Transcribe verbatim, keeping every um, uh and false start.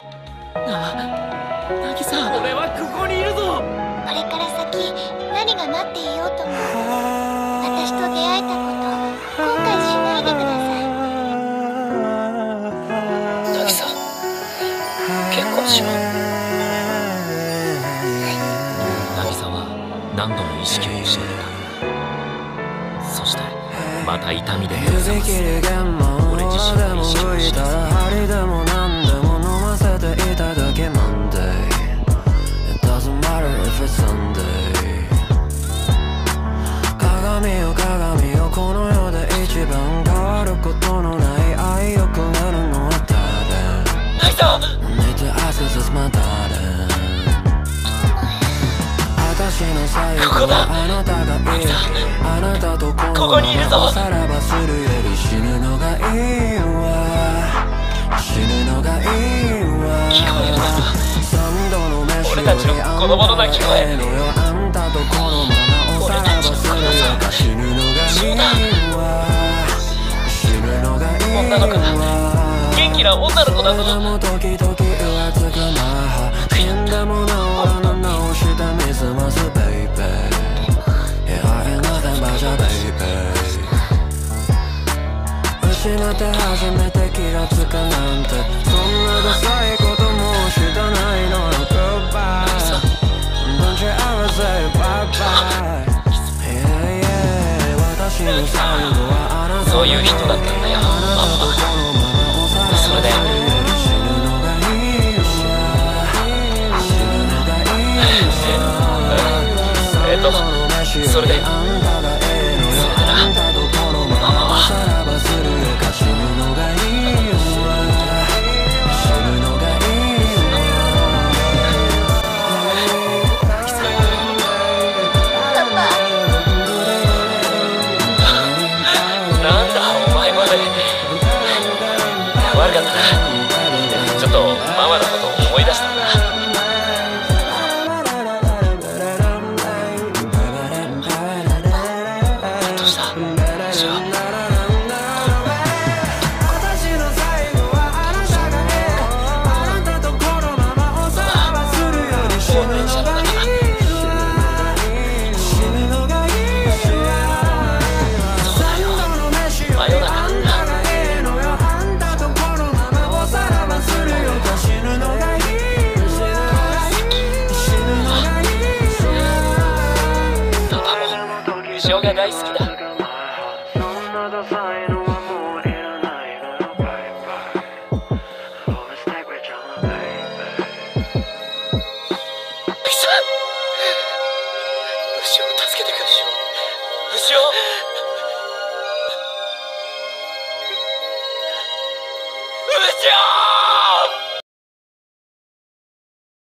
渚、俺はここにいるぞ。 これから先何が待っていようとも私と出会えたこと後悔しないでください。 渚、結婚しよう。渚は何度も意識を失った。そしてまた痛みで目を覚ます。俺自身の意識を失った。 鏡よ鏡よこの世で一番変わることのない愛よくなるのは誰？寝て汗さすまたれ。私の最後はあなたがいい。あなたとこのままおさらばするより死ぬのがいいわ。死ぬのがいいわ。 聞こえるか？ 三度の飯より俺たちの子供の泣き声。 あんたとこのままおさらばするより死ぬのがいいわ。死ぬのがいいわ。 女の子だ。元気な女の子だぞ。 それでも時々浮つくな。死んでも治らぬ直してみすます baby。 Yeah, I ain't nothing but your baby。 失って初めて気がつくなんてそんなダサいことも知らないのよ Goodbye Don't you ever say bye bye Yeah yeah 私の最後はあなたそういう人だったんだよ、ママ。それでえっとそれでそれでな、ママはなんだお前まで。悪かったな。ちょっとママのことを思い出したんだ。どうした？じゃあ塩が大好きだ。牛を助けてくれ。牛を牛を